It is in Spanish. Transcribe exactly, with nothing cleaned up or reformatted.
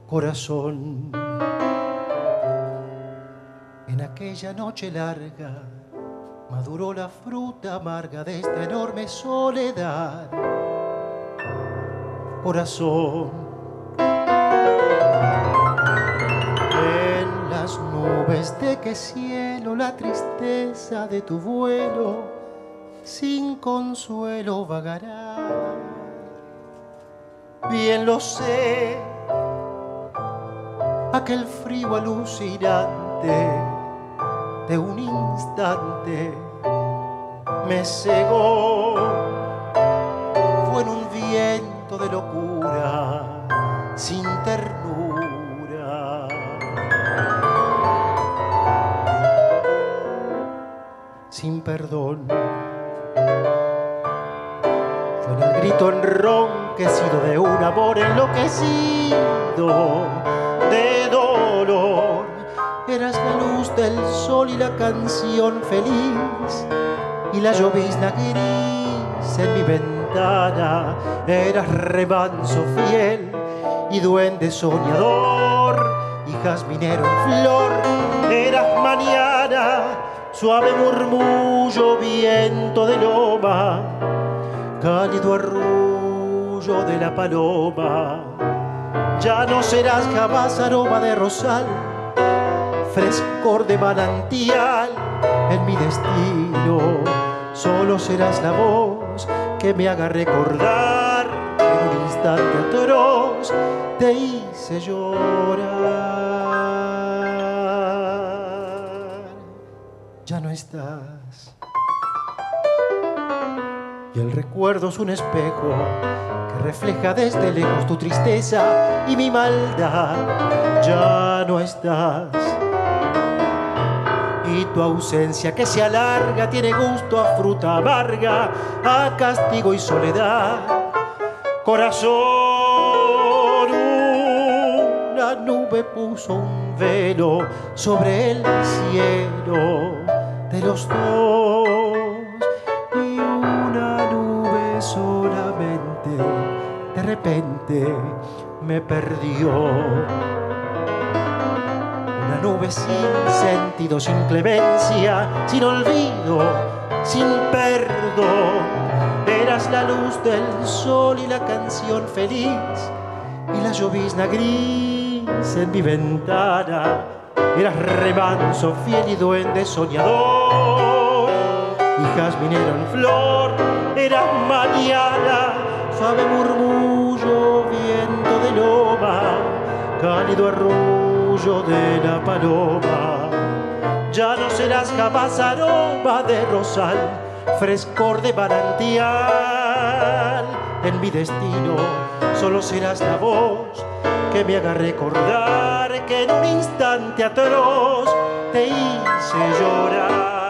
corazón. En aquella noche larga maduró la fruta amarga de esta enorme soledad. Corazón, en las nubes de qué cielo la tristeza de tu vuelo sin consuelo vagará. Bien lo sé, aquel frío alucinante de un instante me cegó. Fue en un viento de locura sin ternura. Sin perdón. Fue en el grito enronquecido de un amor enloquecido de dolor. Eras la luz del sol y la canción feliz y la llovizna gris en mi ventana. Eras remanso fiel y duende soñador y jazminero en flor. Eras mañana, suave murmullo, viento de loma, cálido arrullo de la paloma. Ya no serás jamás aroma de rosal, frescor de manantial en mi destino. Solo serás la voz que me haga recordar que en un instante atroz te hice llorar. Ya no estás. Y el recuerdo es un espejo que refleja desde lejos tu tristeza y mi maldad. Ya no estás. Y tu ausencia que se alarga tiene gusto a fruta amarga, a castigo y soledad. Corazón, una nube puso un velo sobre el cielo de los dos, y una nube solamente de repente me perdió. Una nube sin sentido, sin clemencia, sin olvido, sin perdón. Eras la luz del sol y la canción feliz y la llovizna gris en mi ventana. Eras remanso fiel y duende soñador y jazminero en flor. Eras mañana, suave murmullo, viento de loma, cálido arrullo de la paloma. Ya no serás jamás aroma de rosal, frescor de manantial en mi destino. Solo serás la voz que me haga recordar que en un instante atroz te hice llorar.